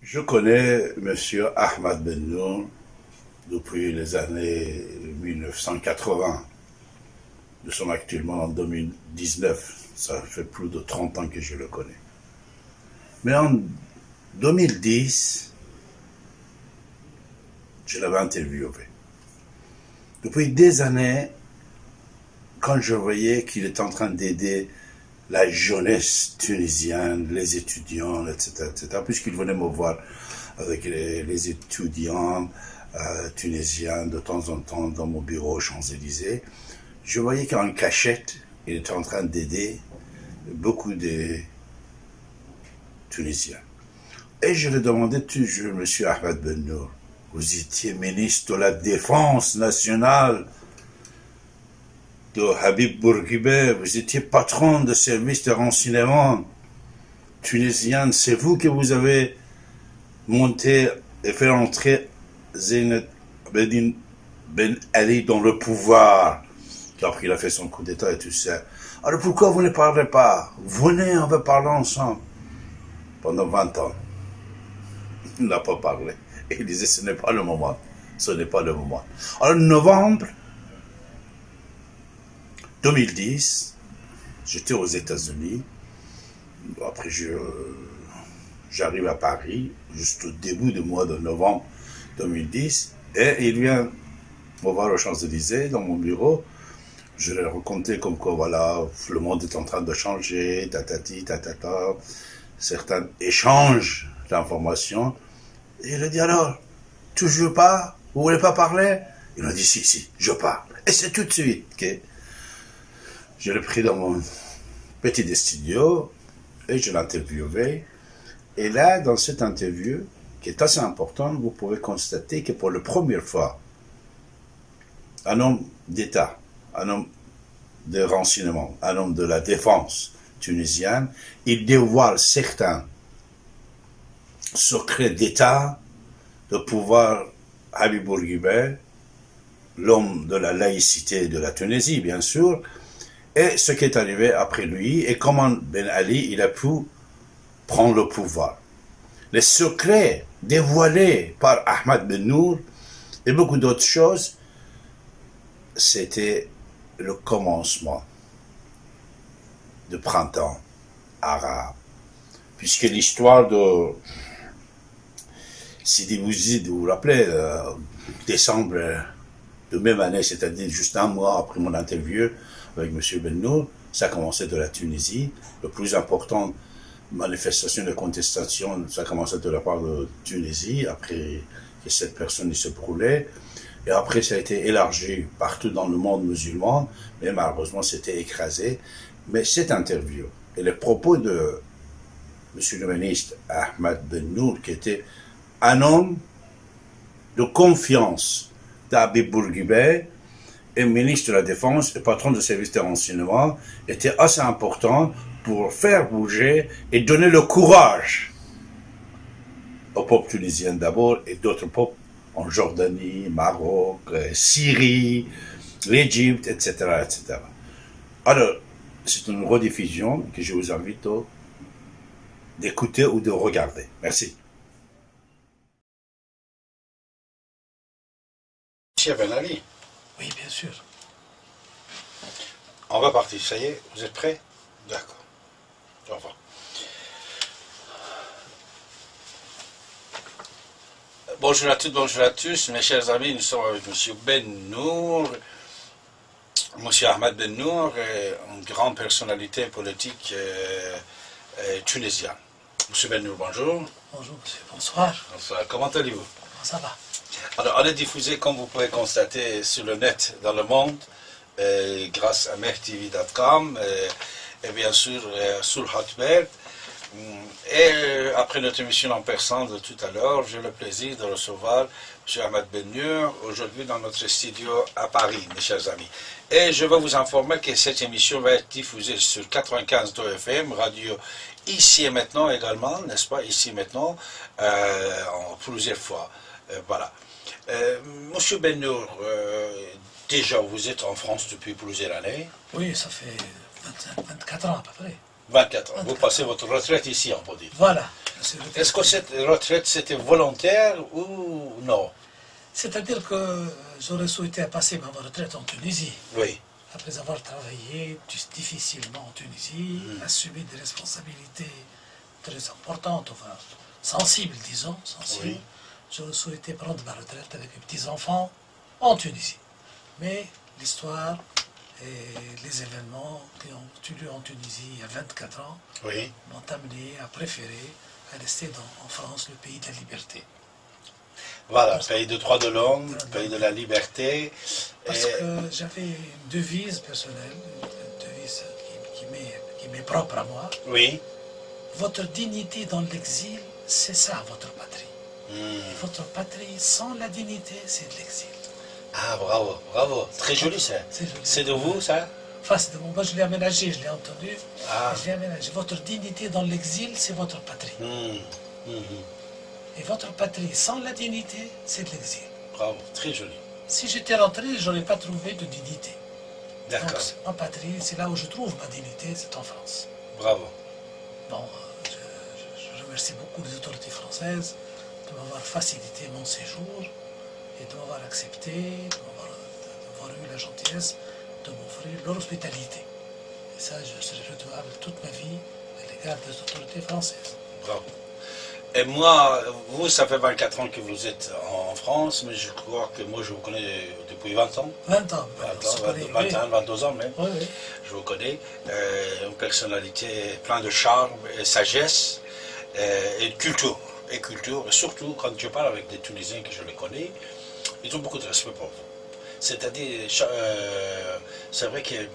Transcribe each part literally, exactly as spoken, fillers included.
Je connais M. Ahmad Bennour depuis les années mille neuf cent quatre-vingts. Nous sommes actuellement en deux mille dix-neuf. Ça fait plus de trente ans que je le connais. Mais en deux mille dix, je l'avais interviewé. Depuis des années, quand je voyais qu'il était en train d'aider la jeunesse tunisienne, les étudiants, et cetera, et cetera, puisqu'il venait me voir avec les, les étudiants euh, tunisiens de temps en temps dans mon bureau aux Champs-Élysées, je voyais qu'en cachette, il était en train d'aider beaucoup de Tunisiens. Et je lui demandais toujours, Monsieur Ahmad Bennour, vous étiez ministre de la Défense nationale de Habib Bourguiba, vous étiez patron de service de renseignement tunisien, c'est vous que vous avez monté et fait entrer Zine Abedine Ben Ali dans le pouvoir, car il a fait son coup d'État et tout ça. Alors pourquoi vous ne parlez pas? Venez, on va parler ensemble. Pendant vingt ans, il n'a pas parlé. Et il disait, ce n'est pas le moment. Ce n'est pas le moment. Alors, novembre deux mille dix, j'étais aux États-Unis. Après, j'arrive à Paris, juste au début du mois de novembre deux mille dix. Et il vient me voir aux Champs-Élysées, dans mon bureau. Je lui ai raconté comme quoi, voilà, le monde est en train de changer, tatati, tatata. Certains échangent d'informations. Et il a dit, alors, toujours pas? Vous voulez pas parler? Il m'a dit, si, si, je parle. Et c'est tout de suite que je l'ai pris dans mon petit studio et je l'ai interviewé. Et là, dans cette interview, qui est assez importante, vous pouvez constater que pour la première fois, un homme d'État, un homme de renseignement, un homme de la défense tunisienne, il dévoile certains secrets d'État de pouvoir Habib Bourguiba, l'homme de la laïcité de la Tunisie, bien sûr, et ce qui est arrivé après lui, et comment Ben Ali il a pu prendre le pouvoir. Les secrets dévoilés par Ahmad Bennour et beaucoup d'autres choses, c'était le commencement du printemps arabe. Puisque l'histoire de Sidi Bouzid, vous vous rappelez, euh, décembre de même année, c'est-à-dire juste un mois après mon interview avec M. Bennour, ça a commencé de la Tunisie. Le plus important manifestation de contestation, ça a commencé de la part de Tunisie, après que cette personne se brûlait. Et après, ça a été élargi partout dans le monde musulman, mais malheureusement, c'était écrasé. Mais cette interview et les propos de M. le ministre Ahmad Bennour, qui était un homme de confiance d'Habib Bourguiba, et ministre de la Défense et patron de service de renseignement, était assez important pour faire bouger et donner le courage au peuple tunisien d'abord et d'autres peuples en Jordanie, Maroc, Syrie, l'Égypte, et cetera, et cetera. Alors, c'est une rediffusion que je vous invite d'écouter ou de regarder. Merci. Monsieur Ben Ali. Oui, bien sûr. On va partir, ça y est, vous êtes prêts? D'accord. Au revoir. Bonjour à toutes, bonjour à tous, mes chers amis, nous sommes avec M. Bennour, M. Ahmad Bennour, une grande personnalité politique euh, euh, tunisienne. M. Bennour, bonjour. Bonjour, monsieur, bonsoir. Bonsoir, comment allez-vous? Comment ça va? Alors, on est diffusé, comme vous pouvez constater, sur le net, dans le monde, euh, grâce à meh T V point com, euh, et bien sûr euh, sur Hotbird. Et euh, après notre émission en persan de tout à l'heure, j'ai le plaisir de recevoir M. Ahmad Bennour, aujourd'hui dans notre studio à Paris, mes chers amis. Et je veux vous informer que cette émission va être diffusée sur quatre-vingt-quinze point deux F M, radio Ici et Maintenant également, n'est-ce pas, Ici et Maintenant, euh, en plusieurs fois. Euh, voilà. Euh, Monsieur Bennour, euh, déjà vous êtes en France depuis plusieurs années. Oui, ça fait vingt-cinq, vingt-quatre ans à peu près. vingt-quatre ans. Vous passez votre retraite ici, on peut dire. Voilà. Est-ce que cette retraite, c'était volontaire ou non? C'est-à-dire que j'aurais souhaité passer ma retraite en Tunisie. Oui. Après avoir travaillé difficilement en Tunisie, mmh. assumé des responsabilités très importantes, enfin sensibles, disons, sensibles, oui. J'aurais souhaité prendre ma retraite avec mes petits-enfants en Tunisie. Mais l'histoire et les événements qui ont eu lieu en Tunisie il y a vingt-quatre ans oui. m'ont amené à préférer à rester dans, en France, le pays de la liberté. Voilà, parce pays de droit de l'homme, pays de la liberté. Parce et... que j'avais une devise personnelle, une devise qui, qui m'est propre à moi. Oui. Votre dignité dans l'exil, c'est ça votre patrie. Mmh. Et votre patrie sans la dignité, c'est de l'exil. Ah, bravo, bravo. Très joli ça. C'est de vous ça? Enfin, c'est de moi, je l'ai aménagé, je l'ai entendu. Ah. Je l'ai aménagé. Votre dignité dans l'exil, c'est votre patrie. Mmh. Mmh. Et votre patrie sans la dignité, c'est de l'exil. Bravo, très joli. Si j'étais rentré, je n'aurais pas trouvé de dignité. D'accord. Ma patrie, c'est là où je trouve ma dignité, c'est en France. Bravo. Bon, je, je, je remercie beaucoup les autorités françaises de m'avoir facilité mon séjour et de m'avoir accepté, d'avoir eu la gentillesse de m'offrir leur hospitalité. Et ça, je serai redevable toute ma vie à l'égard des autorités françaises. Bravo. Et moi, vous, ça fait vingt-quatre ans que vous êtes en France, mais je crois que moi, je vous connais depuis vingt ans. vingt ans. vingt ans, vingt et un, vingt-deux ans même. Oui, oui. Je vous connais. Euh, une personnalité pleine de charme et sagesse euh, et de culture. Et culture, et surtout quand je parle avec des Tunisiens que je les connais, ils ont beaucoup de respect pour vous. C'est-à-dire, euh, c'est vrai qu'avec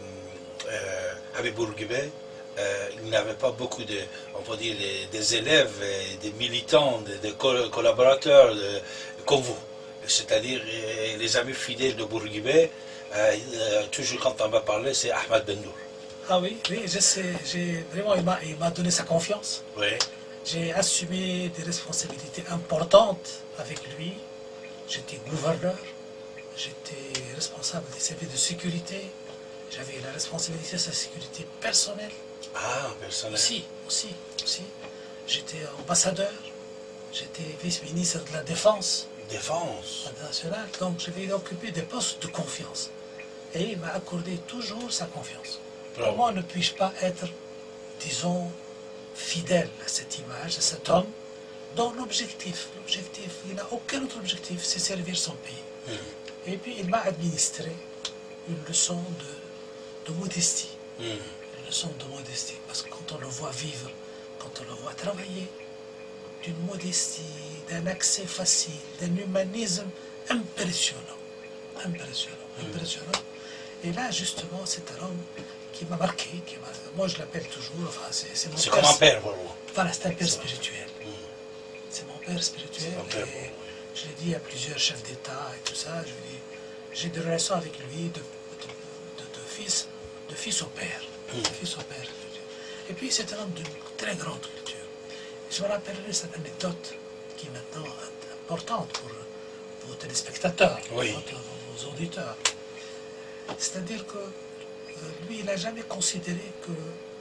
euh, Bourguibé, Euh, il n'avait pas beaucoup de, on peut dire, les, des élèves, et des militants, des, des collaborateurs de, comme vous. C'est-à-dire les amis fidèles de Bourguibé, euh, toujours quand on va parler, c'est Ahmed Bennour. Ah oui, oui, je sais, j'ai vraiment, il m'a donné sa confiance. Oui. J'ai assumé des responsabilités importantes avec lui. J'étais gouverneur, j'étais responsable des services de sécurité, j'avais la responsabilité de sa sécurité personnelle. Ah, personnel. Aussi, aussi, aussi. J'étais ambassadeur, j'étais vice-ministre de la Défense. Défense internationale, donc j'avais occupé des postes de confiance. Et il m'a accordé toujours sa confiance. Bravo. Comment ne puis-je pas être, disons, fidèle à cette image, à cet homme, dont l'objectif, l'objectif, il n'a aucun autre objectif, c'est servir son pays. Mmh. Et puis il m'a administré une leçon de, de modestie. Mmh. Leçon de modestie, parce que quand on le voit vivre, quand on le voit travailler, d'une modestie, d'un accès facile, d'un humanisme impressionnant, impressionnant, mmh. impressionnant. Et là, justement, c'est un homme qui m'a marqué, qui m'a, moi je l'appelle toujours, enfin, c'est mon père. C'est comme un père pour vous. Voilà, c'est un père spirituel. Mmh. C'est mon père spirituel. Père, et je l'ai dit à plusieurs chefs d'État et tout ça, je lui dis, j'ai des relations avec lui de, de, de, de, fils, de fils au père. Mmh. Fils au père. Et puis c'est un homme d'une très grande culture. Je me rappellerai cette anecdote qui est maintenant importante pour vos téléspectateurs, oui. pour vos auditeurs. C'est-à-dire que euh, lui, il n'a jamais considéré que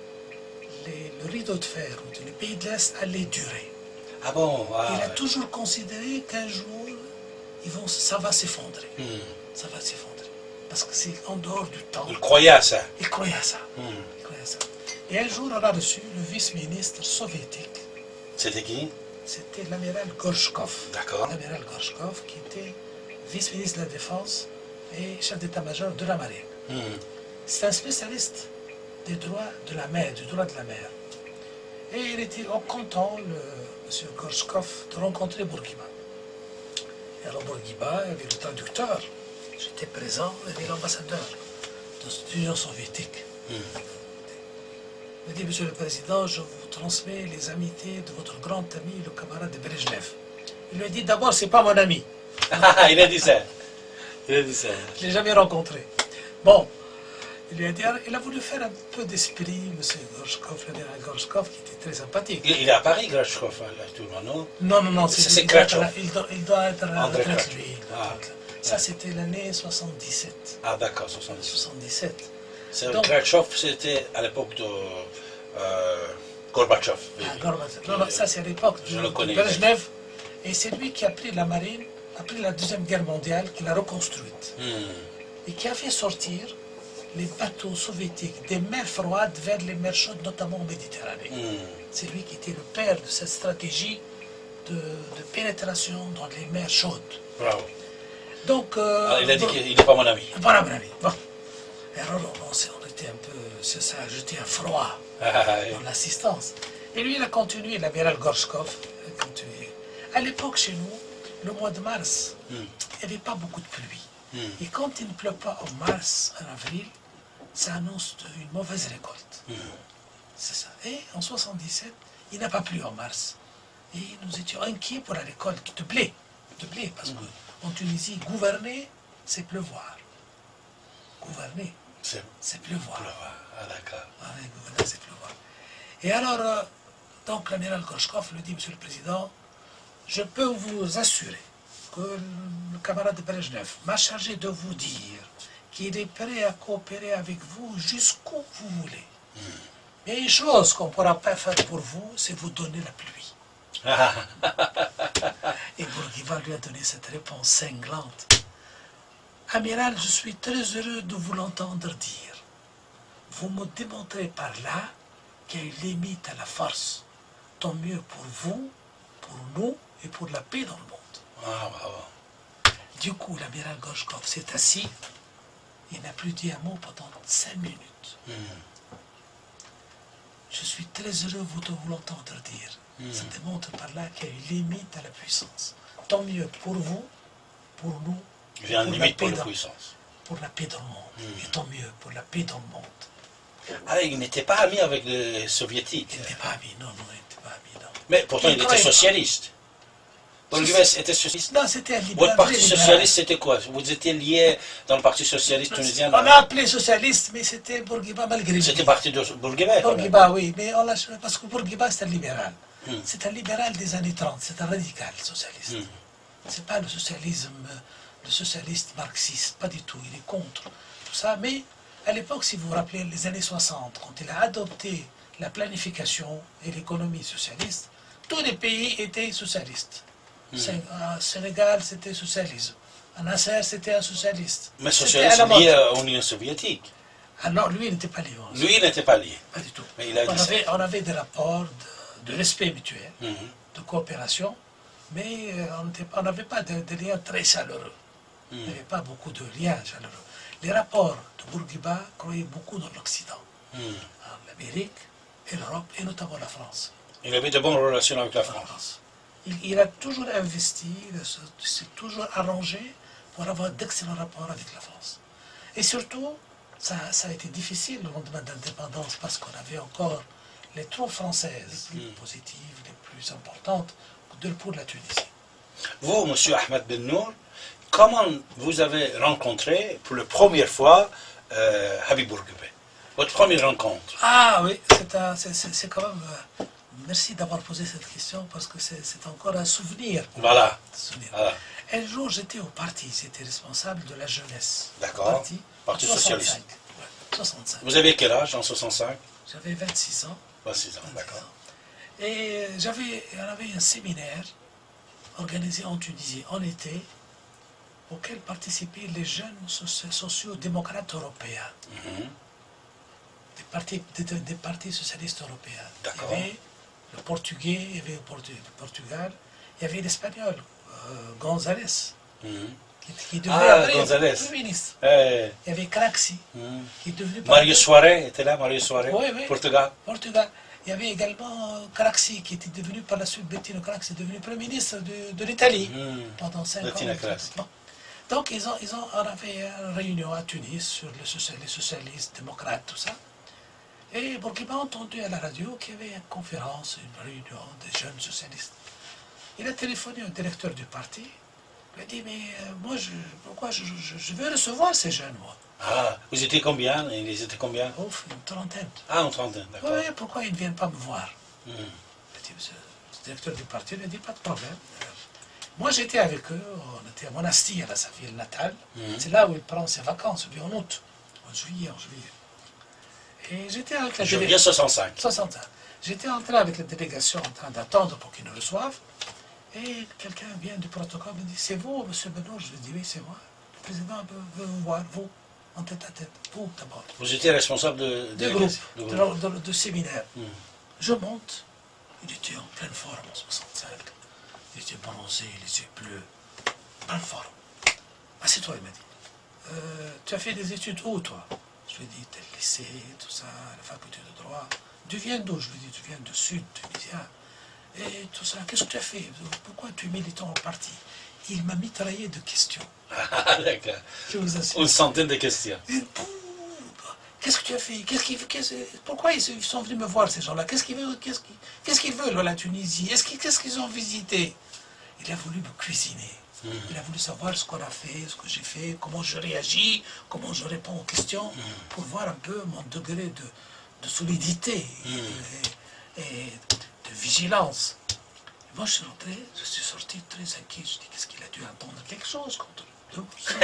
les, le rideau de fer entre les pays de l'Est allait durer. Ah bon ah, Il a ouais. toujours considéré qu'un jour, ils vont, ça va s'effondrer. Mmh. Ça va s'effondrer. Parce que c'est en dehors du temps. Il croyait à ça. Il croyait à ça. Mmh. Il croyait à ça. Et un jour, on a reçu le vice-ministre soviétique. C'était qui? C'était l'amiral Gorchkov. D'accord. L'amiral Gorchkov, qui était vice-ministre de la Défense et chef d'état-major de la marine. Mmh. C'est un spécialiste des droits de la mer, du droit de la mer. Et il était content, le, M. Gorchkov, de rencontrer Bourguiba. Et alors Bourguiba avait le traducteur. J'étais présent, il avait l'ambassadeur de l'Union soviétique. Mmh. Il m'a dit, Monsieur le Président, je vous transmets les amitiés de votre grand ami, le camarade de Brejnev. Il lui a dit, d'abord, c'est pas mon ami. Il a dit ça. Il a dit ça. Je ne l'ai jamais rencontré. Bon, il lui a dit, il a voulu faire un peu d'esprit, M. Gorchkov, l'amiral Gorchkov, qui était très sympathique. Il, il est à Paris, Gorchkov, actuellement, non? Non, non, non, c'est Gorchkov. Il, il doit être à la André retraite, lui. Ah. Ça, c'était l'année soixante-dix-sept. Ah, d'accord, soixante-dix-sept. soixante-dix-sept. Gorchkov, c'était à l'époque de, euh, Gorbatchev. Ah, Gorbatchev. Non, non, ça c'est à l'époque de, de Brezhnev. Et c'est lui qui a pris la marine, après la Deuxième Guerre mondiale, qui l'a reconstruite. Mm. Et qui a fait sortir les bateaux soviétiques des mers froides vers les mers chaudes, notamment en Méditerranée. Mm. C'est lui qui était le père de cette stratégie de, de pénétration dans les mers chaudes. Bravo. Donc, euh, ah, il a dit qu'il n'est pas mon ami. Pas mon ami. Bon. Et alors, on, on était un peu, ça a jeté un froid ah, dans l'assistance. Et lui, il a continué, l'amiral Gorshkov a continué. À l'époque, chez nous, le mois de mars, mm. il n'y avait pas beaucoup de pluie. Mm. Et quand il ne pleut pas en mars, en avril, ça annonce une mauvaise récolte. Mm. C'est ça. Et en soixante-dix-sept, il n'a pas plu en mars. Et nous étions inquiets pour la récolte de blé. De blé, parce mm. qu'en Tunisie, gouverner, c'est pleuvoir. Gouverner, c'est pleuvoir. pleuvoir. Ah, d'accord. Ah, gouverner, c'est pleuvoir. Et alors, euh, donc l'amiral Gorshkov lui dit, Monsieur le Président, je peux vous assurer que le camarade Brezhnev m'a chargé de vous dire qu'il est prêt à coopérer avec vous jusqu'où vous voulez. Mm. Mais une chose qu'on ne pourra pas faire pour vous, c'est vous donner la pluie. Et Bourguiba lui a donné cette réponse cinglante. Amiral, je suis très heureux de vous l'entendre dire. Vous me démontrez par là qu'il y a une limite à la force. Tant mieux pour vous, pour nous et pour la paix dans le monde. Ah, bravo. Du coup, l'amiral Gorshkov s'est assis. Il n'a plus dit un mot pendant cinq minutes. Mm. Je suis très heureux de vous l'entendre dire. Mm. Ça démontre par là qu'il y a une limite à la puissance. Tant mieux pour vous, pour nous. Il y a une limite pour la puissance. Pour la paix dans le monde. Mm. Et tant mieux pour la paix dans le monde. Ah, il n'était pas ami avec les soviétiques. Il n'était pas ami, non, non, il n'était pas ami, non. Mais pourtant, il, il était socialiste. Bourguiba était socialiste. Non, c'était un libéral. Votre parti socialiste, c'était quoi? Vous étiez lié dans le parti socialiste tunisien? On a appelé socialiste, mais c'était Bourguiba malgré lui. C'était parti de Bourguiba? Bourguiba, oui, mais on l'a parce que Bourguiba, c'est un libéral. Hmm. C'est un libéral des années trente, c'est un radical socialiste. Hmm. C'est pas le socialisme, le socialiste marxiste, pas du tout. Il est contre tout ça. Mais à l'époque, si vous vous rappelez, les années soixante, quand il a adopté la planification et l'économie socialiste, tous les pays étaient socialistes. Mmh. Sénégal, c'était socialisme. En Nasser, c'était un socialiste. Mais socialiste lié à l'Union soviétique. Ah non, lui, il n'était pas lié. Lui, il n'était pas lié. Pas du tout. Mais il a on, dit avait, on avait des rapports de, de respect mutuel, mmh. de coopération, mais on n'avait pas de, de liens très chaleureux. Mmh. Il n'y avait pas beaucoup de liens chaleureux. Les rapports de Bourguiba croyaient beaucoup dans l'Occident, mmh. l'Amérique et l'Europe, et notamment la France. Il avait de bonnes relations avec la France. France. Il, il a toujours investi, il s'est toujours arrangé pour avoir d'excellents rapports avec la France. Et surtout, ça, ça a été difficile le lendemain de l'indépendance parce qu'on avait encore les troupes françaises, les mm. positives, les plus importantes de, pour la Tunisie. Vous, M. Ahmed Bennour, comment vous avez rencontré pour la première fois euh, Habib Bourguiba? Votre première rencontre? Ah oui, c'est quand même... Euh, merci d'avoir posé cette question parce que c'est encore un souvenir. Voilà. souvenir. voilà. Un jour, j'étais au parti, j'étais responsable de la jeunesse. D'accord. Parti, parti socialiste. Ouais, soixante-cinq. Vous aviez quel âge en soixante-cinq? J'avais vingt-six ans. vingt-six ans, d'accord. Et j'avais, on avait un séminaire organisé en Tunisie en été auquel participaient les jeunes sociaux-démocrates européens. Mm-hmm. des, partis, des, des partis socialistes européens. D'accord. Il y avait le portugais, il y avait le, Portu le Portugal, il y avait l'espagnol, euh, González, mm-hmm. qui, qui est devenu ah, après González. Premier ministre. Hey. Il y avait Craxi, mm-hmm. qui est devenu... Mario Soares était là, Mario Soares, oui, oui. Portugal. Portugal. Il y avait également Craxi, qui était devenu par la suite, Bettino Craxi, devenu Premier ministre de, de l'Italie mm-hmm. pendant cinq Bettina ans. Bon. Donc ils ont, ils ont, on avait une réunion à Tunis sur les, social, les socialistes, démocrates, tout ça. Et Bourguiba a entendu à la radio qu'il y avait une conférence, une réunion des jeunes socialistes. Il a téléphoné au directeur du parti. Il a dit, mais euh, moi, je, pourquoi je, je, je veux recevoir ces jeunes, moi. Ah, vous étiez combien? Ils étaient combien? Ouf, une trentaine. Ah, une trentaine, d'accord. Oui, pourquoi ils ne viennent pas me voir? mm. dit, Le directeur du parti lui a dit, pas de problème. Moi, j'étais avec eux, on était à Monastir, à sa ville natale. Mm. C'est là où il prend ses vacances, en août, en juillet, en juillet. Et j'étais avec la Juillet délégation. soixante-cinq. soixante-cinq. J'étais entré avec la délégation en train d'attendre pour qu'ils nous reçoivent. Et quelqu'un vient du protocole me dit, c'est vous, monsieur Bennour? Je lui dis, oui, c'est moi. Le président veut, veut vous voir, vous, en tête à tête, vous d'abord. Vous étiez responsable de, De groupe, de, de, de, de séminaire. Mm. Je monte, il était en pleine forme en soixante-cinq. Il était bronzé, les yeux bleus, pleine forme. Assieds-toi, il m'a dit. Euh, tu as fait des études où, toi? Je lui ai dit, tel lycée, tout ça, la faculté de droit. Tu viens d'où? Je lui ai dit, tu viens de Sud, Tunisien. Et tout ça, qu'est-ce que tu as fait? Pourquoi tu es militant au parti? Il m'a mitraillé de questions. Ah, d'accord. Je vous assure. Une centaine de questions. Qu'est-ce que tu as fait? Qu'est-ce qu'ils, qu'est-ce, pourquoi ils sont venus me voir, ces gens-là? Qu'est-ce qu'ils veulent, qu'est-ce qu'ils, qu'est-ce qu'ils veulent, la Tunisie? Est-ce qu'ils, qu'est-ce qu'ils ont visité? Il a voulu me cuisiner. Mmh. Il a voulu savoir ce qu'on a fait, ce que j'ai fait, comment je réagis, comment je réponds aux questions, mmh. pour voir un peu mon degré de, de solidité mmh. et, et de vigilance. Et moi, je suis rentré, je suis sorti très inquiet. Je dis, qu'est-ce qu'il a dû entendre quelque chose contre nous?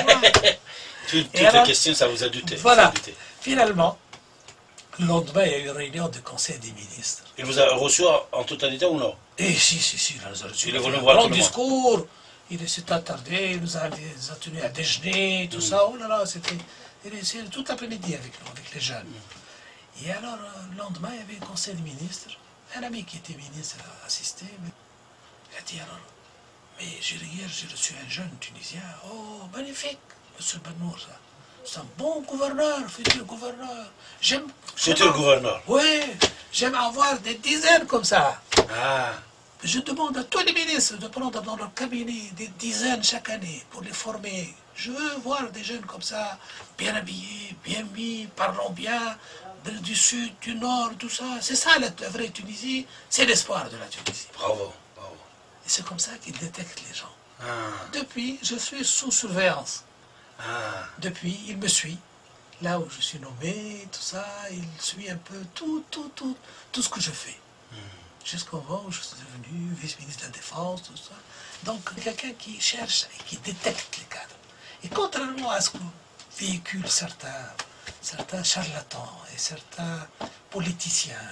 Toutes les questions, ça vous a douté. Voilà. A douté. Finalement, le lendemain, il y a eu une réunion du Conseil des ministres. Il vous a reçu en totalité ou non? Eh si, si, si, il nous a reçu. Il est venu un voir grand tout le discours. Monde. Il s'est attardé, il nous a, nous a tenu à déjeuner, tout mmh. ça. Oh là là, c'était tout l'après-midi avec nous, avec les jeunes. Mmh. Et alors, le lendemain, il y avait un conseil des ministres. Un ami qui était ministre a assisté. Mais il a dit alors, mais hier, j'ai reçu un jeune Tunisien. Oh, magnifique, monsieur Bennour, ça. C'est un bon gouverneur, futur gouverneur. J'aime. Futur gouverneur? Oui, j'aime avoir des dizaines comme ça. Ah. Je demande à tous les ministres de prendre dans leur cabinet des dizaines chaque année pour les former. Je veux voir des jeunes comme ça, bien habillés, bien mis, parlant bien, de, du sud, du nord, tout ça. C'est ça la, la vraie Tunisie, c'est l'espoir de la Tunisie. Bravo, bravo. Et c'est comme ça qu'ils détectent les gens. Ah. Depuis, je suis sous surveillance. Ah. Depuis, il me suit. Là où je suis nommé, tout ça, il suit un peu tout, tout, tout, tout ce que je fais. Hmm. Jusqu'au moment où je suis devenu vice-ministre de la Défense, tout ça. Donc, quelqu'un qui cherche et qui détecte les cadres. Et contrairement à ce que véhiculent certains, certains charlatans et certains politiciens,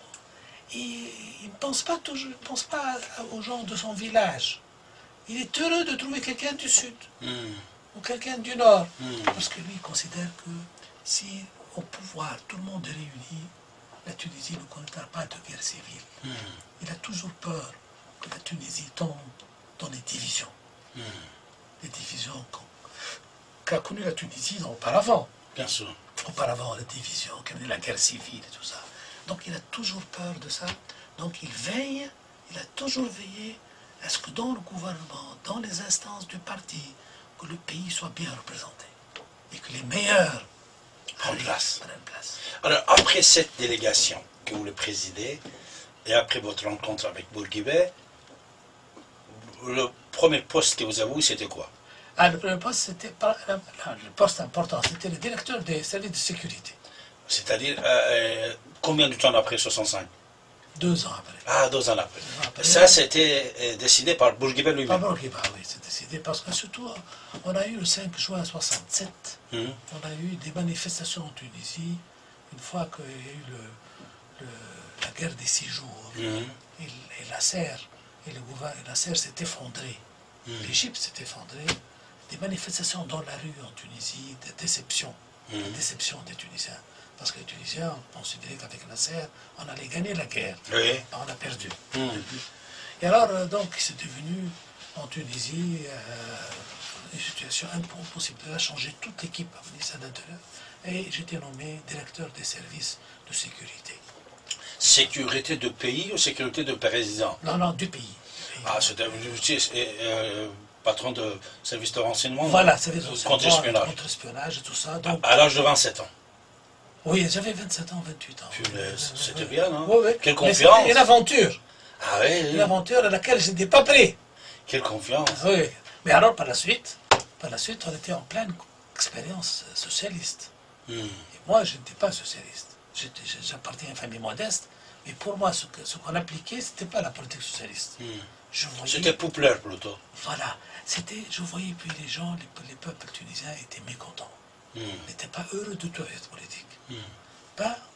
ils ne pensent pas toujours, ils pensent pas aux gens de son village. Il est heureux de trouver quelqu'un du Sud. Mm. Ou quelqu'un du Nord. Mm. Parce que lui, il considère que si au pouvoir, tout le monde est réuni, la Tunisie ne connaîtra pas de guerre civile. Mm. Il a toujours peur que la Tunisie tombe dans les divisions. Mm. Les divisions qu'a connues la Tunisie auparavant. Bien sûr. Auparavant, la division, qu'a connu la guerre civile et tout ça. Donc il a toujours peur de ça. Donc il veille, il a toujours veillé à ce que dans le gouvernement, dans les instances du parti, que le pays soit bien représenté. Et que les meilleurs prennent place. place. Alors, après cette délégation que vous le présidez, et après votre rencontre avec Bourguibé, le premier poste que vous avez eu, c'était quoi? Ah, le premier poste, c'était le poste important, c'était le directeur des services de sécurité. C'est-à-dire, euh, combien de temps après soixante-cinq? Deux ans après. Ah, deux ans après. Deux ans après. Ça, c'était euh, décidé par Bourguibé lui-même. Par Bourguibé, oui, c'est décidé parce que surtout, on a eu le cinq juin soixante-sept, mmh. on a eu des manifestations en Tunisie, une fois qu'il y a eu le, le, la guerre des six jours, mmh. et, et la serre, et le gouvernement, la serre s'est effondrée, mmh. l'Égypte s'est effondrée, des manifestations dans la rue en Tunisie, des déceptions, mmh. des déceptions des Tunisiens. Parce que les Tunisiens considéraient qu'avec Nasser, on allait gagner la guerre. Oui. On a perdu. Mmh. Et alors, euh, donc, c'est devenu, en Tunisie, euh, une situation impossible. On a changé toute l'équipe au ministère de l'Intérieur. Et j'étais nommé directeur des services de sécurité. Sécurité de pays ou sécurité de président? Non, non, du pays. Du pays. Ah, c'est euh, patron de service de renseignement? Voilà, service de renseignement, contre-espionnage. Contre-espionnage et tout ça. Donc, à l'âge de vingt-sept ans? Oui, j'avais vingt-sept ans, vingt-huit ans. C'était bien, non? Oui, oui. Quelle confiance! C'était une aventure. Ah oui, oui. Une aventure à laquelle je n'étais pas prêt. Quelle confiance! Oui. Mais alors, par la suite, par la suite, on était en pleine expérience socialiste. Mm. Et moi, je n'étais pas socialiste. J'appartiens à une famille modeste. Mais pour moi, ce qu'on ce qu'on appliquait, ce n'était pas la politique socialiste. Mm. C'était populaire, plutôt. Voilà. C'était, je voyais, puis les gens, les, les peuples tunisiens étaient mécontents. Mmh. N'étaient pas heureux du tout avec cette politique. Mmh. Pas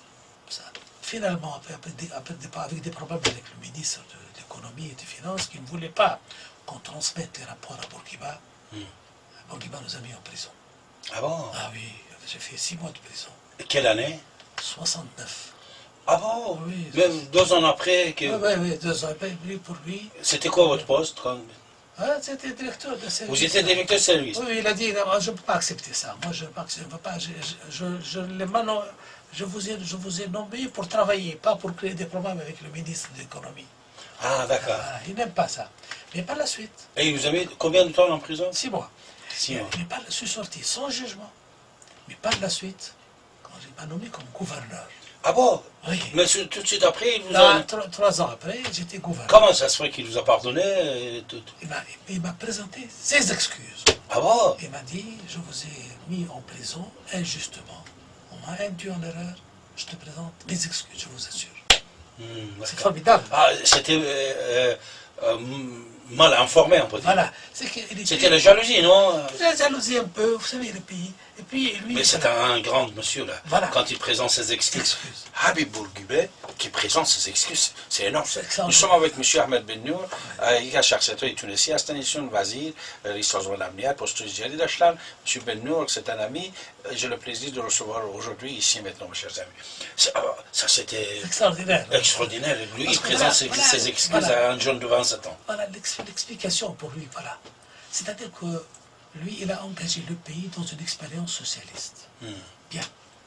ça. Finalement, après, après, des, après des, avec des problèmes avec le ministre de l'économie et des finances qui ne voulait pas qu'on transmette les rapports à Bourguiba, hmm. Bourguiba nous a mis en prison. Ah bon? Ah oui, j'ai fait six mois de prison. Et quelle année? soixante-neuf. Ah bon? Oui. Même deux ans après que... Oui, oui, oui, deux ans après, lui, pour lui... C'était quoi votre poste quand... Ah, c'était directeur de service. Vous étiez directeur de service? Oui, il a dit, non, je ne peux pas accepter ça. Moi, je ne peux pas... Je, je, je, je, les mano... je, vous ai, je vous ai nommé pour travailler, pas pour créer des problèmes avec le ministre de l'économie. Ah, d'accord. Ah, il n'aime pas ça. Mais par la suite... Et vous avez combien de temps en prison? Six mois. Six mois. Mais par, je suis sorti sans jugement. Mais par la suite, quand il m'a nommé comme gouverneur. Ah bon? Oui. Mais tout de suite après, il vous Là, a... trois, trois ans après, j'étais gouverneur. Comment ça se fait qu'il vous a pardonné et tout? Il m'a présenté ses excuses. Ah bon? Il m'a dit, je vous ai mis en prison injustement. On m'a induit en erreur. Je te présente mes excuses, je vous assure. Mmh, c'est formidable. Ah, c'était euh, euh, mal informé, on peut dire. Voilà. C'était la jalousie, non? La jalousie un peu, vous savez, le pays. Et puis, lui, mais c'est voilà. un, un grand monsieur, là. Voilà. Quand il présente ses excuses. excuses. Habib Bourguiba, qui présente ses excuses, c'est énorme. Nous sommes avec M. Ahmed Bennour, il a cherché Tunisie, Stanisson Vazir, l'histoire de l'Amniat, poste Jalil Ashlan. M. Bennour, c'est un ami. J'ai le plaisir de le recevoir aujourd'hui, ici, maintenant, mes chers amis. Ça, c'était extraordinaire. Extraordinaire. Lui, il présente voilà, ses, voilà, ses excuses voilà. à un jeune de vingt-sept ans. Voilà l'explication pour lui, voilà. C'est-à-dire que lui, il a engagé le pays dans une expérience socialiste. Hmm. Bien.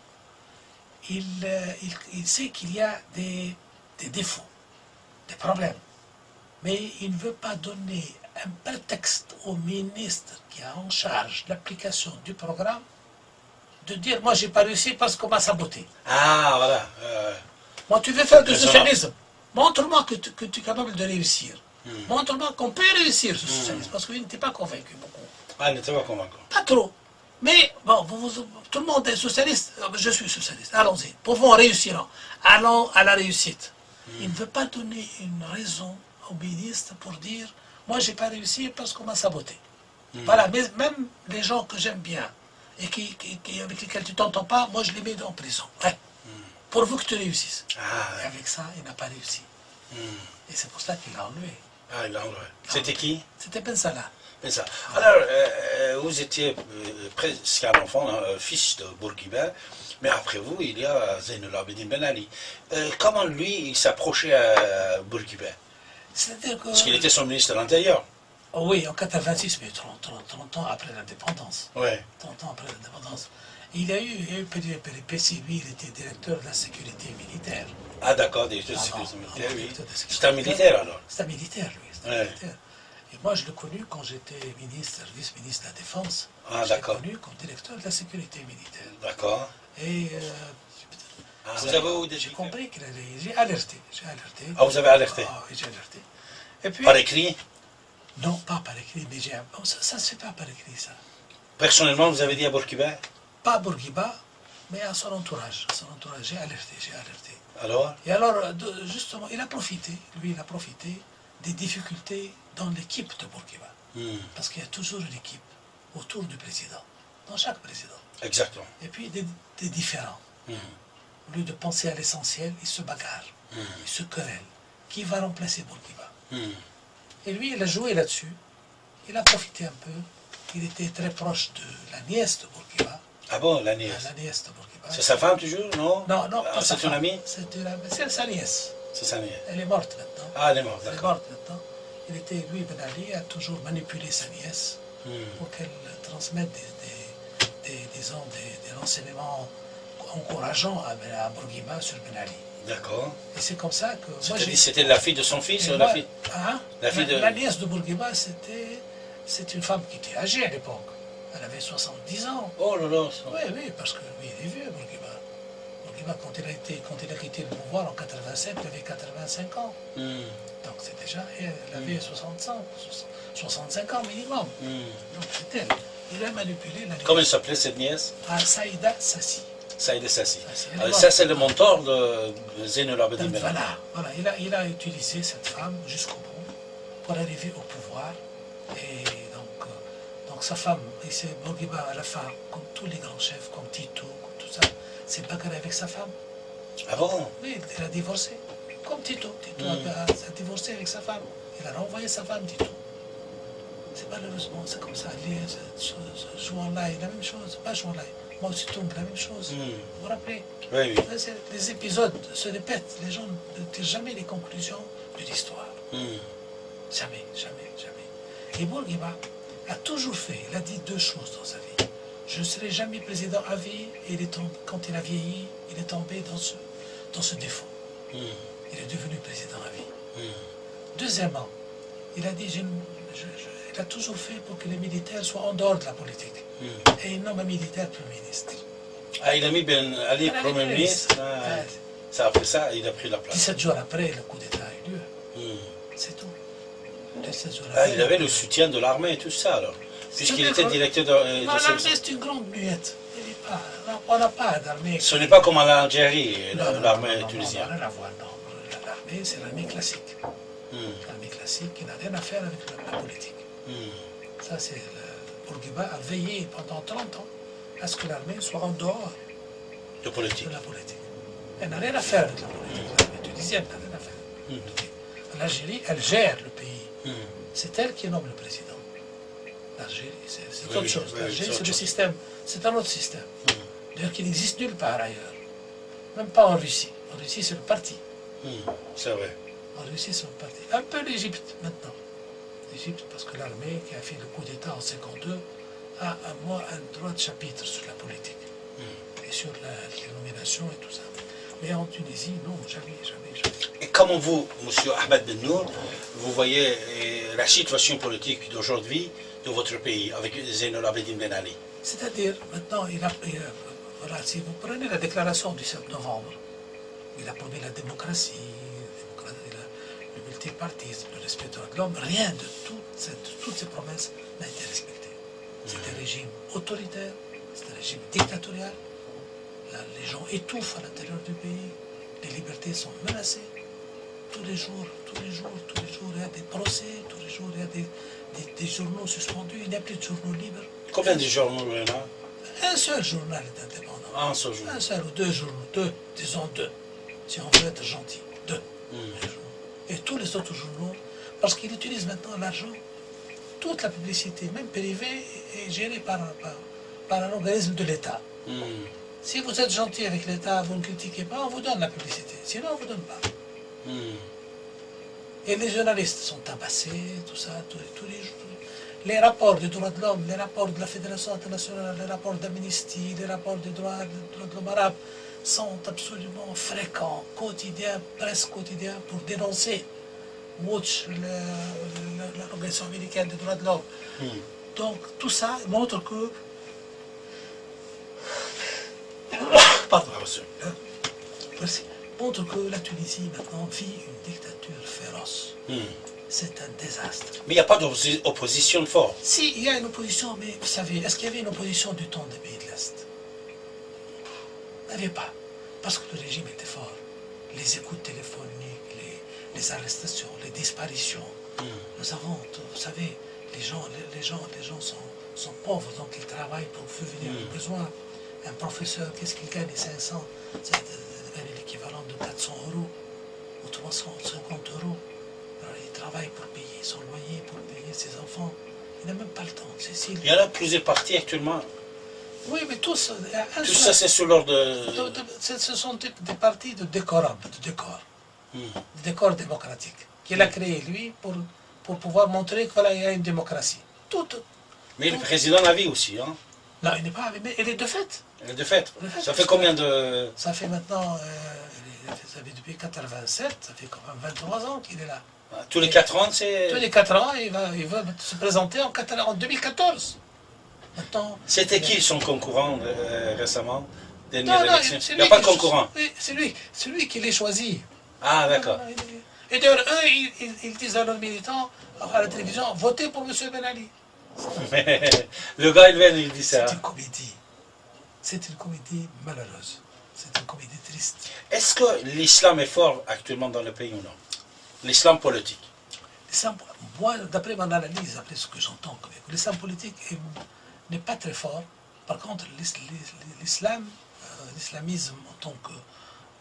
Il, euh, il, il sait qu'il y a des, des défauts, des problèmes. Mais il ne veut pas donner un prétexte au ministre qui a en charge l'application du programme de dire « moi, j'ai pas réussi parce qu'on m'a saboté ». Ah, voilà. Euh, moi, tu veux faire du socialisme. Montre-moi que, que tu es capable de réussir. Hmm. Montre-moi qu'on peut réussir ce socialisme, hmm. parce qu'il n'était pas convaincu beaucoup. Ah, il n'était pas convaincu. Pas trop. Mais, bon, vous, vous, tout le monde est socialiste, je suis socialiste, allons-y. Pouvons réussir. Allons à la réussite. Hmm. Il ne veut pas donner une raison au ministre pour dire « moi, j'ai pas réussi parce qu'on m'a saboté hmm. ». Voilà, mais même les gens que j'aime bien et qui, qui, qui, avec lesquels tu t'entends pas, moi, je les mets en prison. Ouais. Hmm. Pourvu que tu réussisses. Ah, et avec ça, il n'a pas réussi. Hmm. Et c'est pour ça qu'il l'a enlevé. Ah, il l'a enlevé. C'était qui? C'était Ben Salah. Ben Salah. Alors, euh, vous étiez euh, presque un enfant, hein, fils de Bourguiba, mais après vous, il y a Zainul Abidine Ben Ali. Euh, comment lui, il s'approchait à Bourguiba? C'est-à-dire que... Parce qu'il était son ministre de l'Intérieur. Oh oui, en quatre-vingt-six, mais trente, trente, trente ans après l'indépendance. Oui. trente ans après l'indépendance. Il a eu, il y a eu des péripéties. Lui, il était directeur de la sécurité militaire. Ah d'accord, directeur de la sécurité militaire, oui. C'est un militaire alors? C'est un militaire, lui. C'est un ouais. militaire. Et moi, je l'ai connu quand j'étais ministre, vice-ministre de la Défense. Ah d'accord. Je l'ai connu comme directeur de la sécurité militaire. D'accord. Et... Euh, ah, vous avez où des... J'ai compris qu'il allait... J'ai alerté. J'ai alerté. Ah, vous avez alerté? Ah oui, j'ai alerté. Et puis... Par écrit? Non, pas par écrit, mais j'ai... Bon, ça ne se fait pas par écrit, ça. Personnellement, vous avez dit à Bourguiba? Pas à Bourguiba, mais à son entourage. À son entourage, j'ai alerté, j'ai alerté. Alors? Et alors, justement, il a profité, lui, il a profité des difficultés dans l'équipe de Bourguiba. Hmm. Parce qu'il y a toujours une équipe autour du président, dans chaque président. Exactement. Et puis des, des différents. Hmm. Au lieu de penser à l'essentiel, ils se bagarrent, hmm. ils se querellent. Qui va remplacer Bourguiba? hmm. Et lui, il a joué là-dessus. Il a profité un peu. Il était très proche de la nièce de Bourguiba. Ah bon, la nièce? La nièce de Bourguiba. C'est sa femme toujours, non? Non, non, ah, c'est une amie? C'est sa nièce. C'est sa nièce. Elle est morte maintenant. Ah, elle est morte, d'accord. Elle est morte maintenant. Il était, lui, Ben Ali, a toujours manipulé sa nièce hmm. pour qu'elle transmette des, des, des, disons, des, des renseignements encourageants à, à Bourguiba sur Ben Ali. D'accord. Et c'est comme ça que... C'était la fille de son fils ou la fille? Hein? La, fille la, de... la nièce de Bourguiba, c'était... C'est une femme qui était âgée à l'époque. Elle avait soixante-dix ans. Oh là là. Oui, oui, parce que lui, il est vieux, Bourguiba. Bourguiba, quand il a, été, quand il a quitté le pouvoir en quatre-vingt-sept, il avait quatre-vingt-cinq ans. Mm. Donc c'est déjà, elle avait mm. soixante-cinq, soixante-cinq ans minimum. Mm. Donc c'est elle. Il a manipulé la nièce. Comment elle s'appelait cette nièce? Ah, Saïda Sassi. Saïda Sassi. Alors, ça, c'est le mentor de Zainul Abidine Ben Ali. Voilà, voilà. Il, a, il a utilisé cette femme jusqu'au bout pour arriver au pouvoir. Et donc, euh, donc sa femme, et c'est Bourguiba à la fin, comme tous les grands chefs, comme Tito, comme tout ça, s'est bagarré avec sa femme. Ah bon? Oui, il a divorcé. Comme Tito. Tito mm. a, a divorcé avec sa femme. Il a renvoyé sa femme, Tito. C'est malheureusement, c'est comme ça. Jouan-Lai, la même chose. Pas Jouan-Lai. Mao Tse-tung, la même chose. Mm. Vous vous rappelez? Oui, oui. Les épisodes se répètent. Les gens ne tirent jamais les conclusions de l'histoire. Mm. Jamais, jamais, jamais. Et Bourguiba a toujours fait, il a dit deux choses dans sa vie. Je ne serai jamais président à vie, et il est tombé, quand il a vieilli, il est tombé dans ce, dans ce défaut. Mm. Il est devenu président à vie. Mm. Deuxièmement, il a dit, je, je, je, il a toujours fait pour que les militaires soient en dehors de la politique. Mm. Et il nomme un militaire Premier ministre. Ah, il a mis Ben Ali Premier ministre. Ah, ouais. Ça, après ça, il a pris la place. dix-sept jours après, le coup d'État a eu lieu. Mm. C'est tout. Ah, il avait le soutien de l'armée et tout ça, alors. Puisqu'il était directeur de... Euh, non, l'armée, c'est une grande muette. On n'a pas d'armée. Ce n'est pas comme en Algérie, l'armée tunisienne. Non, non, non, l'armée, c'est l'armée classique. Hmm. L'armée classique qui n'a rien à faire avec la, la politique. Hmm. Ça, c'est... Bourguiba a veillé pendant trente ans à ce que l'armée soit en dehors de, politique. de la politique. Elle n'a rien à faire avec la politique. L'armée tunisienne n'a rien à faire. Hmm. L'Algérie, elle gère le pays. Hmm. C'est elle qui nomme le président. L'Algérie, c'est oui, autre chose. Oui, L'Algérie, c'est le système. C'est un autre système. Mm. D'ailleurs, qui n'existe nulle part ailleurs. Même pas en Russie. En Russie, c'est le parti. Mm. C'est vrai. En Russie, c'est le parti. Un peu l'Égypte, maintenant. L'Égypte, parce que l'armée qui a fait le coup d'État en cinquante-deux a un, moins, un droit de chapitre sur la politique. Mm. Et sur la, les nominations et tout ça. Mais en Tunisie, non, jamais, jamais, jamais. Et comment vous, M. Ahmed Ben Nour, vous voyez la situation politique d'aujourd'hui de votre pays, avec Zine El Abidine Ben Ali? C'est-à-dire, maintenant, il a, il a, voilà, si vous prenez la déclaration du sept novembre, il a promis la démocratie, la démocratie le multipartisme, le respect des droits de l'homme, rien de toutes ces, toutes ces promesses n'a été respecté. C'est un régime autoritaire, c'est un régime dictatorial, là, les gens étouffent à l'intérieur du pays, les libertés sont menacées. Tous les jours, tous les jours, tous les jours, il y a des procès, tous les jours, il y a des, des, des journaux suspendus, il n'y a plus de journaux libres. Combien de journaux il y en a? Un seul journal est indépendant. Un seul journal. Un seul ou deux journaux, deux, disons deux, si on veut être gentil, deux. Mm. Et tous les autres journaux, parce qu'ils utilisent maintenant l'argent, toute la publicité, même privée, est gérée par, par, par un organisme de l'État. Mm. Si vous êtes gentil avec l'État, vous ne critiquez pas, on vous donne la publicité, sinon on ne vous donne pas. Hmm. Et les journalistes sont tabassés, tout ça, tous, tous les jours. Les rapports des droits de l'homme, les rapports de la Fédération internationale, les rapports d'Amnesty, les rapports des droits, des droits de l'homme arabe sont absolument fréquents, quotidiens, presque quotidiens, pour dénoncer Watch, l'organisation américaine des droits de l'homme. Hmm. Donc tout ça montre que... Pardon, merci. Montre que la Tunisie maintenant vit une dictature féroce. Hmm. C'est un désastre. Mais il n'y a pas d'opposition forte. Si, il y a une opposition, mais vous savez, est-ce qu'il y avait une opposition du temps des pays de l'Est? Il n'y avait pas. Parce que le régime était fort. Les écoutes téléphoniques, les, les arrestations, les disparitions. Hmm. Nous avons, vous savez, les gens, les, les gens, les gens sont, sont pauvres, donc ils travaillent pour subvenir aux besoins. Un professeur, qu'est-ce qu'il gagne? cinq cents, c'est l'équivalent de quatre cents euros ou trois cent cinquante euros. Alors, il travaille pour payer son loyer, pour payer ses enfants. Il n'a même pas le temps. Cécile. Il y en a plusieurs partis actuellement. Oui, mais tous... Un Tout seul, ça, c'est sous l'ordre de... de, de ce sont des, des partis de décorum, de décor. Hmm. De décor démocratique. Qu'il a créé, lui, pour, pour pouvoir montrer qu'il voilà, y a une démocratie. Tout, mais tout. Le président l'a vu aussi, hein? Non, il n'est pas... Mais il est de fait. Il est de fait. De fait. Ça fait combien de... Ça fait maintenant... Euh, ça fait depuis quatre-vingt-sept, ça fait quand même vingt-trois ans qu'il est là. Tous les quatre ans, c'est... Tous les quatre ans, il va, il va se présenter en, en deux mille quatorze. C'était qui son concurrent euh, récemment? Dernière non, non, élection. Il n'y a pas de concurrent. Oui, c'est lui, c'est lui qui l'a choisi. Ah, d'accord. Et d'ailleurs, eux, ils, ils, ils disent à leurs militants, à la télévision, votez pour M. Ben Ali. Mais le gars, il vient, il dit ça. C'est une comédie. C'est une comédie malheureuse. C'est une comédie triste. Est-ce que l'islam est fort actuellement dans le pays ou non? L'islam politique. Moi, d'après mon analyse, après ce que j'entends, l'islam politique n'est pas très fort. Par contre, l'islam, euh, l'islamisme en tant que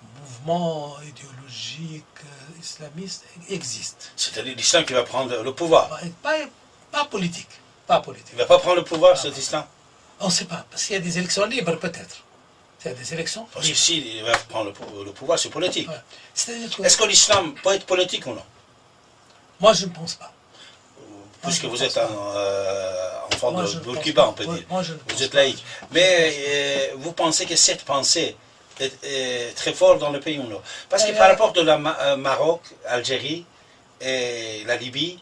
mouvement idéologique euh, islamiste existe. C'est-à-dire l'islam qui va prendre le pouvoir. Pas, pas, pas politique. Pas politique. Il ne va pas prendre le pouvoir, Ah, cet islam? On ne sait pas. Parce qu'il y a des élections libres, peut-être. Il y a des élections Parce que libres. s'il va prendre le, le pouvoir, c'est politique. Ouais. C'est-à-dire que- Est-ce que l'islam peut être politique ou non? Moi, je ne pense pas. Puisque je vous pense êtes pas. un euh, enfant Moi, de je ne pense Bourguiba, pas. on peut Ouais, dire. moi, je ne pense Vous êtes pas. laïque. Mais euh, vous pensez que cette pensée est, est très forte dans le pays ou non? Parce que Euh, par rapport de la Ma- euh, Maroc, Algérie et la Libye,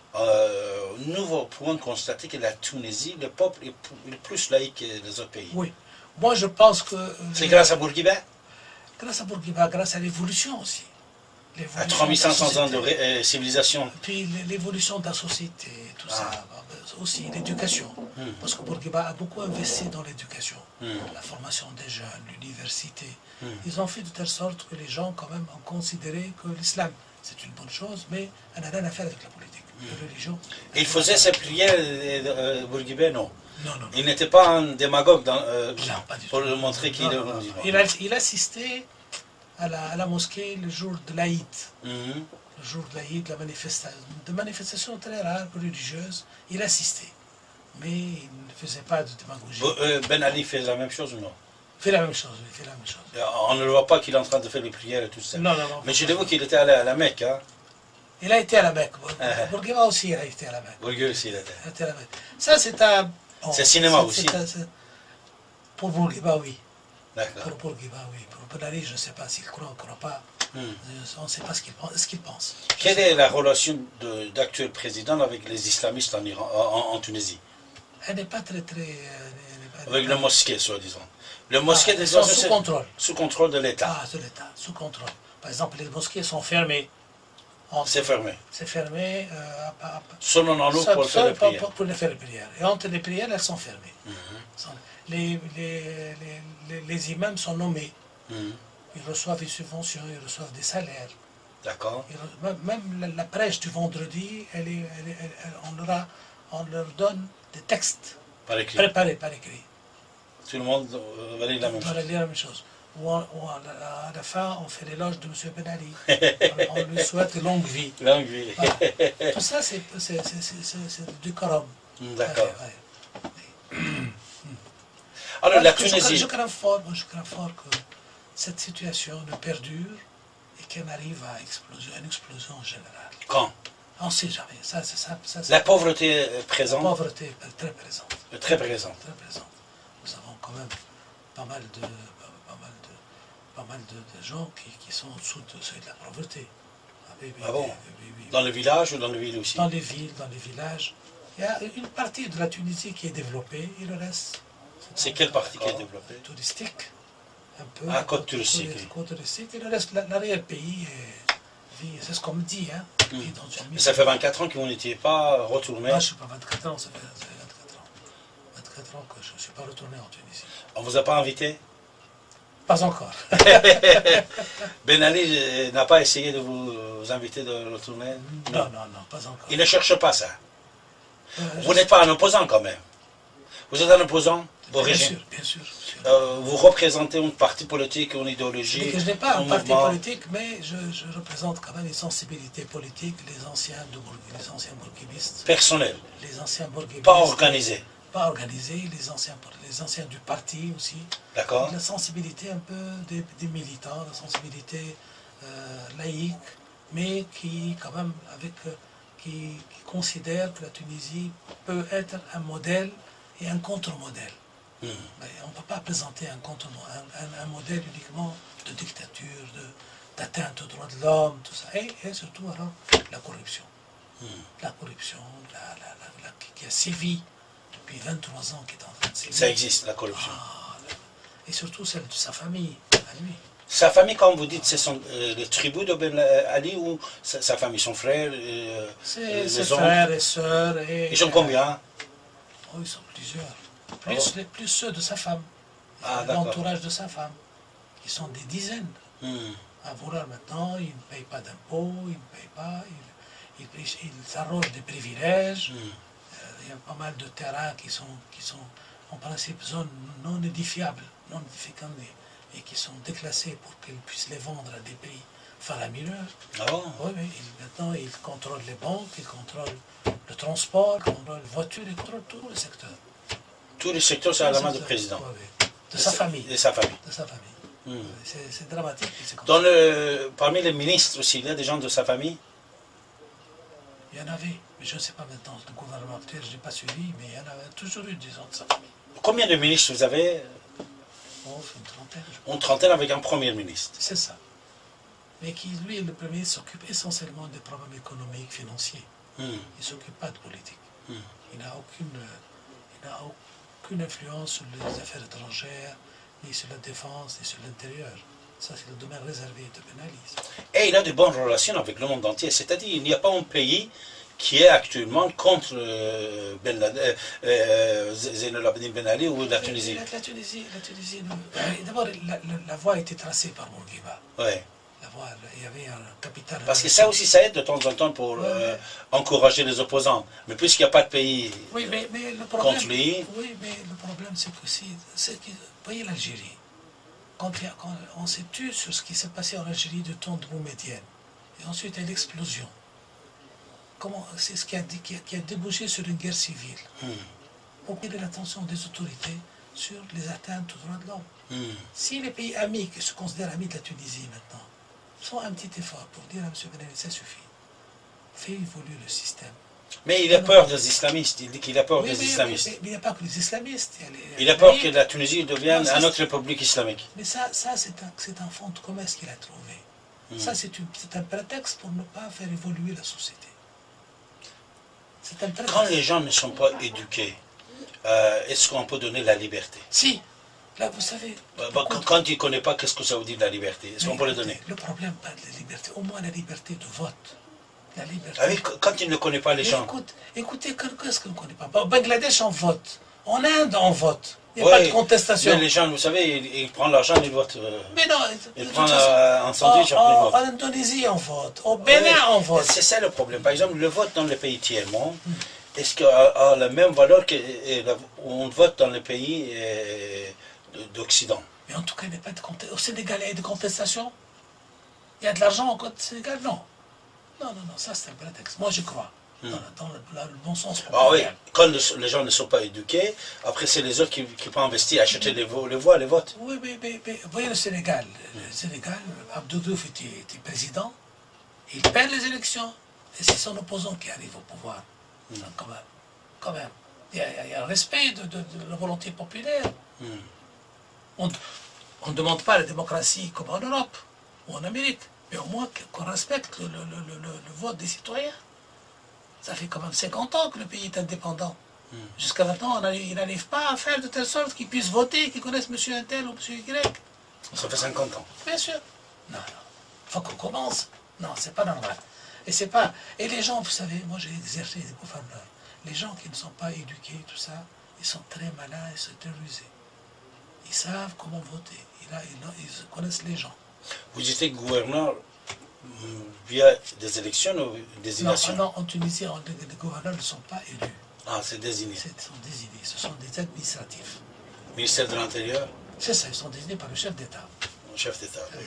euh, nous pouvons constater que la Tunisie, le peuple est p- le plus laïque que les autres pays. Oui. Moi, je pense que... euh, C'est grâce à Bourguiba? grâce à Bourguiba, grâce à l'évolution aussi. À L'évolution trois mille cinq cents de la ans de société. ré- euh, civilisation. Puis l'évolution de la société, tout Ah. ça, aussi l'éducation. Hmm. Parce que Bourguiba a beaucoup investi dans l'éducation, Hmm. la formation des jeunes, l'université. Hmm. Ils ont fait de telle sorte que les gens quand même ont considéré que l'islam c'est une bonne chose, mais elle n'a rien à faire avec la politique, la religion. Il faisait ses prières, euh, euh, Bourguiba, non. Non, non, non. Il n'était pas un démagogue dans, euh, Non, pas du pour tout. le montrer qu'il Non, est non, non. musulman. Il, a, il assistait à la, à la mosquée le jour de l'Aïd. Mhm. Le jour de l'Aïd, la manifestation, de manifestations très rares, religieuses, il assistait. Mais il ne faisait pas de démagogie. Bo- euh, Ben Ali fait la même chose ou non? Il fait la même chose, il fait la même chose. Euh, On ne le voit pas qu'il est en train de faire les prières et tout ça. Non, non, non. Mais je l'ai qu'il était à la, à la Mecque. Hein? Il a été à la Mecque. Ah. Bourguiba aussi il a été à la Mecque. Bourguiba aussi, il était. Il a été à la Mecque. Ça, c'est un... bon, C'est cinéma c'est- aussi. c'est un- c'est- Pour Bourguiba, oui. D'accord. Pour Bourguiba, oui. Pour Ben Ali, je ne sais pas s'il croit ou ne croit pas. Hmm. Euh, On ne sait pas ce qu'il pense. Ce qu'il pense. Je Quelle sais est la relation de- d'actuel président avec les islamistes en, Iran, en, en Tunisie? pas. Elle n'est pas très, très... euh, elle n'est pas- elle Avec n'est le pas- mosquée, soi-disant. Le mosquée, Ah, des ils sont c'est- sous contrôle. Sous contrôle de l'État. Ah, de l'État, sous contrôle. Par exemple, les mosquées sont fermées. Entre- C'est fermé. C'est fermé. Euh, à- à- Seulement en nous seul- pour le faire seul les pour, prières. pour- pour les faire les prières. Et entre les prières, elles sont fermées. Mhm. Les, les, les, les, les imams sont nommés. Mhm. Ils reçoivent des subventions, ils reçoivent des salaires. D'accord. Ils re- même même la, la prêche du vendredi, elle est, elle est- elle- elle- on, leur a- on leur donne des textes Par écrit. préparés par écrit. Tout le monde euh, va lire la même On va chose. lire la même chose. Ou, on- ou à, la, à la fin, on fait l'éloge de M. Ben Ali. on, on lui souhaite longue vie. Langue, oui. Voilà. Tout ça, c'est c'est- c'est- c'est- c'est- c'est du corum. D'accord. Ouais, ouais. Alors, la Parce que je, crains- Tunisie. je crains fort, moi, je crains fort que cette situation ne perdure et qu'elle arrive à exploser, une explosion générale. Quand? On ne sait jamais. Ça, c'est ça, ça, c'est- La pauvreté est la présente, pauvreté est très présente. est très présente. Très présente. Nous avons quand même pas mal de, pas mal de, pas mal de, de gens qui, qui sont au-dessous de seuil de la pauvreté. Ah, oui, oui, Ah bon? oui, oui, oui, oui. Dans le village ou dans le ville aussi? Dans les villes, dans les villages. Il y a une partie de la Tunisie qui est développée et le reste. C'est quelle partie qui est développée? Touristique. Un peu. Ah, côte touristique, Côte, oui. côte touristique. Et le reste, la- l'arrière-pays, est- vit- c'est ce qu'on me dit. Hein, Hmm. vit dans une Mais ça fait vingt-quatre ans que vous n'étiez pas retourné. Moi, je ne suis pas vingt-quatre ans, ça fait, ça fait vingt-quatre ans. vingt-quatre ans que je ne suis pas retourné en Tunisie. On vous a pas invité? Pas encore. Ben Ali euh, n'a pas essayé de vous euh, inviter de retourner? Non, non, non, pas encore. Il ne cherche pas ça. Euh, Vous je- n'êtes pas un opposant quand même. Vous êtes un opposant Bien d'origine. sûr, bien sûr. bien sûr. Euh, vous représentez une parti politique, une Je idéologie. dis que je n'ai pas un parti mouvement. politique, mais je, je représente quand même les sensibilités politiques, les anciens de Bourg- les anciens bourguibistes, Personnel, les anciens bourguibistes. pas organisé. Pas organisés, les anciens, les anciens du parti aussi. D'accord? La sensibilité un peu des, des militants, la sensibilité euh, laïque, mais qui quand même avec euh, qui, qui considère que la Tunisie peut être un modèle et un contre-modèle. Hmm. Mais on ne peut pas présenter un, contre un, un, un modèle uniquement de dictature, de, d'atteinte aux droits de l'homme, tout ça. Et, et surtout alors la corruption. Hmm. La corruption la, la, la, la- qui- qui a sévi depuis vingt-trois ans, qui est en train de sévir. Ça existe, la corruption. Ah, et surtout celle de sa famille, à lui. Sa famille, comme vous dites, c'est son, euh, les tribus de Ben Ali ou sa, sa famille, son frère, euh, C'est les ses oncles? frères et sœurs. Et, Ils sont combien? Oh, ils sont plusieurs. Plus, Oh. les, plus ceux de sa femme. Ah, d'accord. L'entourage de sa femme. Ils sont des dizaines. Hmm. À vouloir maintenant, ils ne payent pas d'impôts, ils ne payent pas, ils, ils, ils- ils s'arrogent des privilèges. Hmm. Euh, il y a pas mal de terrains qui sont, qui sont en principe zone non édifiable, non édificable. et qui sont déclassés pour qu'ils puissent les vendre à des pays faramineux. Ah bon? Oui, oui. Il, maintenant, ils contrôlent les banques, ils contrôlent le transport, ils contrôlent les voitures, ils contrôlent tous les secteurs. Tous les secteurs, c'est à la main du président. Oui, oui. De sa famille. De sa famille. De sa famille. Hmm. C'est dramatique. Dans le, parmi les ministres aussi, il y a des gens de sa famille? Il y en avait, mais je ne sais pas maintenant, le gouvernement actuel, je n'ai pas suivi, mais il y en avait toujours eu des gens de sa famille. Combien de ministres vous avez? Oh, une trentaine. Une trentaine avec un premier ministre. C'est ça. Mais qui, lui, le premier, s'occupe essentiellement des problèmes économiques, financiers. Hmm. Il ne s'occupe pas de politique. Hmm. Il n'a aucune, il n'a aucune influence sur les affaires étrangères, ni sur la défense, ni sur l'intérieur. Ça, c'est le domaine réservé de Ben Ali. Et il a de bonnes relations avec le monde entier. C'est-à-dire qu'il n'y a pas un pays qui est actuellement contre euh, Ben euh, euh, Zine El Abidine Ben Ali ou la Tunisie. La, la Tunisie, la Tunisie d'abord, la, la, la voie a été tracée par Bourguiba. Oui. La voie, il y avait un capital... Parce que ça aussi, ça aide de temps en temps pour ouais, euh, encourager les opposants. Mais puisqu'il n'y a pas de pays oui, mais, mais le problème, contre lui... Oui, mais le problème, c'est que si... Que, vous voyez l'Algérie, quand, quand on s'est tué sur ce qui s'est passé en Algérie du temps de Boumedienne, et ensuite il y a l'explosion, c'est ce qui a, qui, a, qui a débouché sur une guerre civile, hmm. pour attirer l'attention des autorités sur les atteintes aux droits de l'homme. Hmm. Si les pays amis, qui se considèrent amis de la Tunisie maintenant, font un petit effort pour dire à M. Ben Ali, ça suffit, fait évoluer le système. Mais il a peur des islamistes, il dit qu'il a peur oui, des mais, islamistes. Mais, mais, mais il n'y a pas que les islamistes. Il, y a les, il a peur que la Tunisie devienne non, une autre république islamique. Mais ça, ça c'est un, un fonds de commerce qu'il a trouvé. Hmm. Ça, c'est un prétexte pour ne pas faire évoluer la société. Quand les gens ne sont pas éduqués, euh, est-ce qu'on peut donner la liberté? Si. Là, vous savez... Bah, bah, quand, quand il ne connaît pas, qu'est-ce que ça veut dire la liberté? Est-ce qu'on peut le donner? Le problème, pas de la liberté, au moins la liberté de vote. La liberté. Ah oui, quand il ne connaît pas les mais gens. Écoute, écoutez, qu'est-ce qu'on ne connaît pas? Au Bangladesh, on vote. En Inde, on vote. Il n'y a oui, pas de contestation. Mais les gens, vous savez, ils, ils prennent l'argent, ils votent. Euh, mais non, ils prennent euh, un sandwich, en, après ils en, votent. En Indonésie, on vote. Au Bénin, oui, on vote. C'est ça le problème. Par exemple, le vote dans les pays tiers-monde, hmm. est-ce qu'il a la même valeur qu'on vote dans les pays d'Occident? Mais en tout cas, il n'y a pas de contestation. Au Sénégal, il y a des contestations? Il y a de l'argent au Sénégal? Non. Non, non, non, ça c'est un prétexte. Moi, je crois. Hmm. Dans, dans, le, dans le bon sens. Ah oui, quand le, les gens ne sont pas éduqués, après c'est les autres qui, qui peuvent investir, acheter les, les voix, les votes. Oui, mais, mais, mais vous voyez le Sénégal. Le Sénégal, Abdou Diouf était, était président, il perd les élections, et c'est son opposant qui arrive au pouvoir. Hmm. Donc, quand même, quand même, il y a, il y a un respect de, de, de la volonté populaire. Hmm. On ne demande pas la démocratie comme en Europe ou en Amérique, mais au moins qu'on respecte le, le, le, le, le vote des citoyens. Ça fait quand même cinquante ans que le pays est indépendant. Mm. Jusqu'à maintenant, on il n'arrive pas à faire de telle sorte qu'ils puissent voter, qu'ils connaissent M. Intel ou M. Y. Ça fait cinquante ans. Bien sûr. Non, non. Il faut qu'on commence. Non, c'est pas normal. Et c'est pas. Et les gens, vous savez, moi j'ai exercé des gouverneurs. Les gens qui ne sont pas éduqués, tout ça, ils sont très malins et sont très rusés. Ils savent comment voter. Ils, ils, ils connaissent les gens. Vous étiez gouverneur via des élections ou des désignations? Non, non, en Tunisie, les gouverneurs ne sont pas élus. Ah, c'est désigné. Ils sont désignés. Ce sont des administratifs. Ministère de l'Intérieur? C'est ça, ils sont désignés par le chef d'État. Le chef d'État. Oui.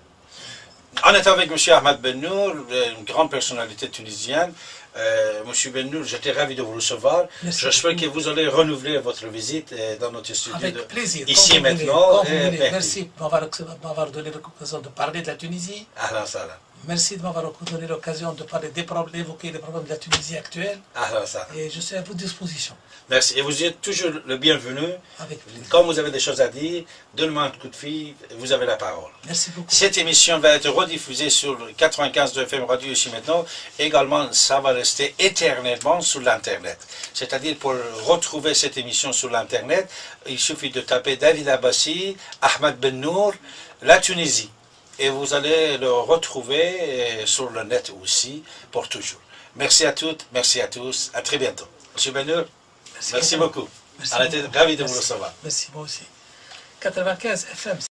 On est avec M. Ahmed Ben Nour, une grande personnalité tunisienne. Euh, M. Ben Nour, j'étais ravi de vous recevoir. J'espère que vous allez renouveler votre visite dans notre studio. Avec de, plaisir. Ici et maintenant. Et, et, merci de m'avoir donné l'occasion de parler de la Tunisie. Ah, ça, là. Merci de m'avoir donné l'occasion de parler des problèmes, d'évoquer les problèmes de la Tunisie actuelle. Ah, ça. Et je suis à votre disposition. Merci. Et vous êtes toujours le bienvenu. Avec plaisir. Quand vous avez des choses à dire, donnez-moi un coup de fil, vous avez la parole. Merci beaucoup. Cette émission va être rediffusée sur quatre-vingt-quinze de F M Radio ici maintenant. Également, ça va rester éternellement sur l'Internet. C'est-à-dire, pour retrouver cette émission sur l'Internet, il suffit de taper David Abbassi, Ahmed Ben Nour, la Tunisie. Et vous allez le retrouver sur le net aussi, pour toujours. Merci à toutes, merci à tous, à très bientôt. Monsieur Ben Nour, merci, merci beaucoup. beaucoup. Merci On était ravis de vous recevoir. Merci, moi aussi. quatre-vingt-quinze F M.